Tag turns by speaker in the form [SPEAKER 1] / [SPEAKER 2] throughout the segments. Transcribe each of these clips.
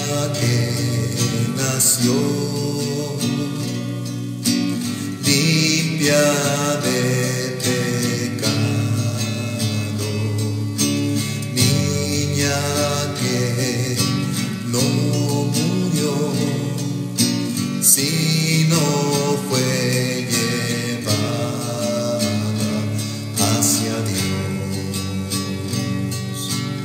[SPEAKER 1] que nació, limpia de pecado, niña que no murió, sino fue llevada hacia Dios.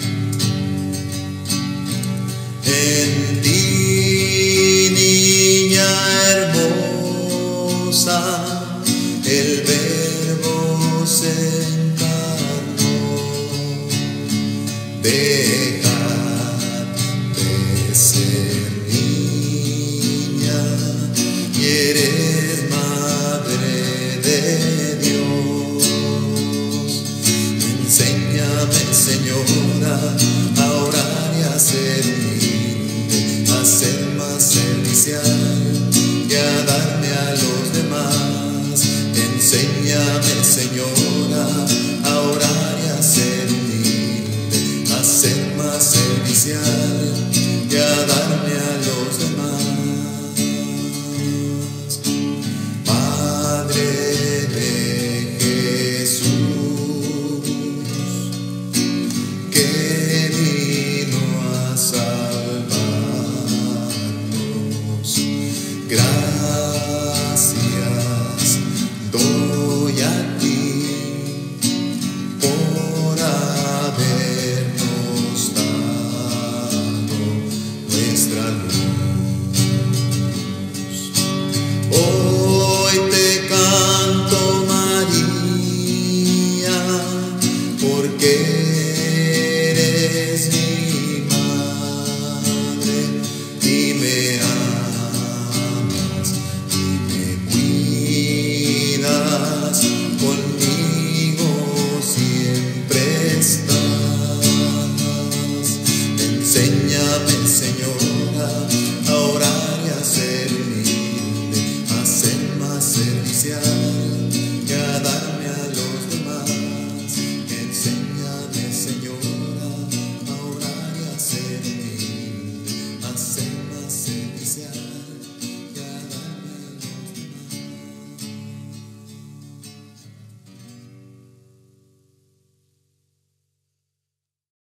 [SPEAKER 1] En ti, niña hermosa, el Verbo se encarnó. Dejar de ser niña y eres madre de Dios. Enséñame, Señora, a orar y a ser humilde, a ser más servicial y a darme a los demás. Enséñame, Señora,